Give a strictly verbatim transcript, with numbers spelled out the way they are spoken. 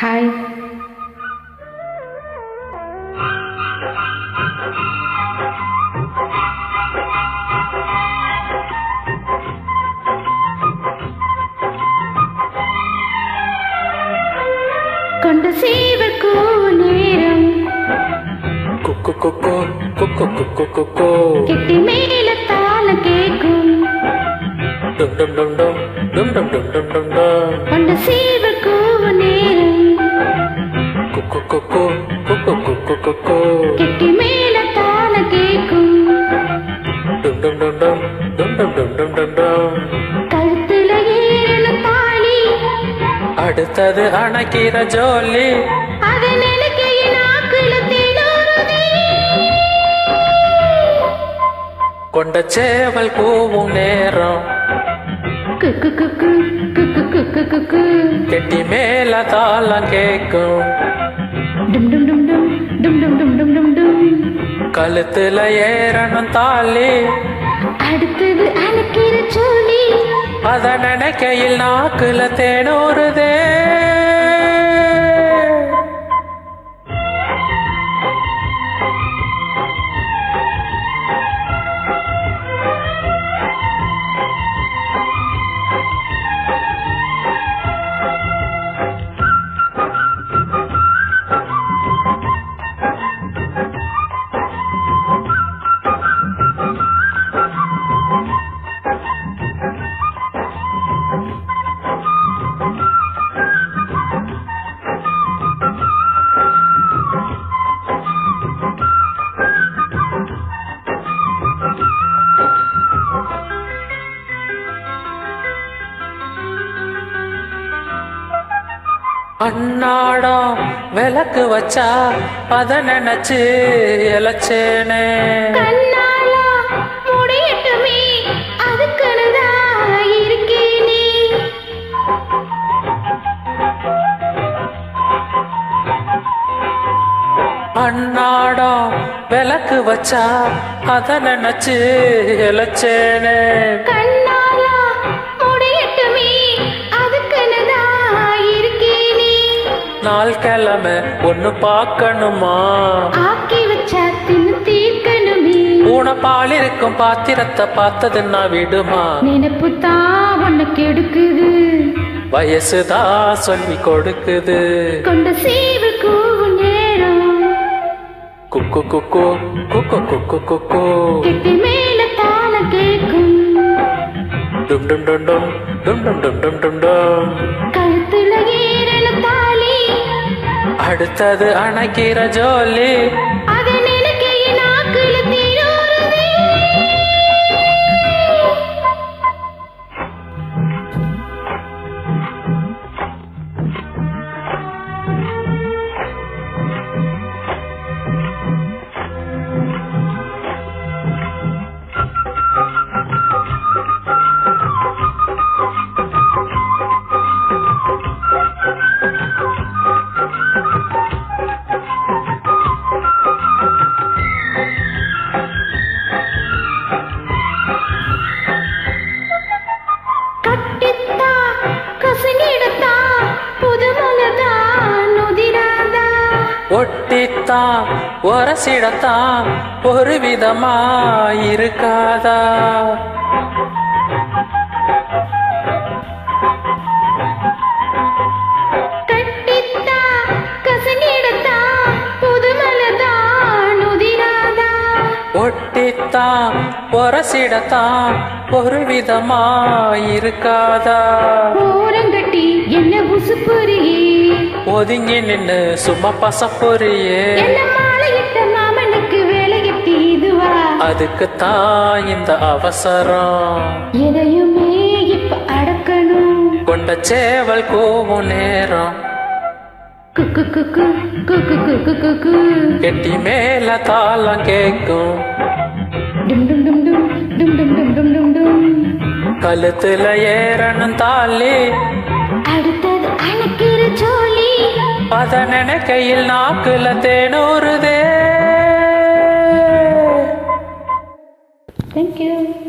Hi. கொண்ட சேவக்கு நேரம் குக்கு குக்கு குக்கு குக்கு குக்கு கெட்டி மேல தாள கேக்கும் டும் டும் டும் டும் டும் டும் டும் டும் டும் டும் கொண்ட சேவக்கு நேரம் குக்கு குக்கு குக்கு குக்கு குக்கு கெட்டி மேல தாள கேக்கும் டும் டும் டும் டும் டும் டும் டும் டும் டும் டும் கழுத்துல ஏறணும் தாலி அடுத்தது அணைக்கிற ஜோலி அத நினைக்கையில் நாக்குல தேனோருதே கொண்ட சேவல் கூவும் நேரம் குக்கு குக்கு குக்கு குக்கு குக்கு கெட்டி மேல தாளம் கேக்கும் டும் டும் டும் டும் டும் டும் டும் டும் டும் டும் கழுத்துல ஏறணும் தாலி அடுத்தது அணைக்கிற சோலி அத நினைக்கையில் நாக்குல தேனூறுதே அன்னாடம் விளக்கு வச்சா அத நினைச்சு இலச்சேனே கண்ணாலா முடியட்டுமே அதுக்குன்னுதான் இருக்கேனே அன்னாடம் விளக்கு வச்சா அத நினைச்சு இலச்சேனே கண்ணாலா முடியட்டுமே அதுக்குன்னுதான் இருக்கேனே நாள் கிழமை ஒன்னு பார்க்கணுமா ஆக்கி வச்சா தின்னு தீர்க்கணுமே பூனை பால் இருக்கும் பாத்திரத்தை பார்த்ததுன்னா விடுமா நினைப்பு தான் ஒண்ணு கெடுக்குது வயசுதான் சொல்லி கொடுக்குது கொண்ட சேவு கூவும் நேரம் குக்கு குக்கு குக்கு குக்கு குக்கு கெட்டி மேல தாளம் கேக்கும் டும் டும் டும் டும் டும் டும் டும் டும் டும் டும் கழுத்துல ஏறணும் தாலி அடுத்தது அணைக்கிற ஜோலி அத நினைக்கையில் நாக்குல தேனூறுதே கட்டித்தா கசங்கிடத்தா புதுமலதா நுதிராதா ஒட்டித்தான் ஒரசிடத்தான் ஒரு விதமா இருக்காதா கட்டித்தா கசங்கிடத்தா புதுமலதா நுதிராதா ஒட்டித்தான் ஒரசிடத்தான் ஒரு விதமா இருக்காதா ஓரங்கட்டி என்ன உசுப்புரியே ஒதுங்கி நின்னு சும்மா பசப்பொரியே என்ன மாலையிட்ட மாமனுக்கு வேலையிட்டு இதுவா அதுக்குத்தான் இந்த அவசரம் எதையுமே இப்ப அடக்கணும் கொண்ட சேவல் கூவும் நேரம் குக்கு குக்கு குக்கு குக்கு குக்கு கெட்டி மேல தாளம் கேக்கும் டும் டும் டும் டும் டும் டும் டும் டும் டும் டும் கழுத்துல ஏறணும் தாலி அடுத்தது அணைக்கிற சோலி அத நினைக்கையில் நாக்குல தேனூறுதே தேங்க்யூ.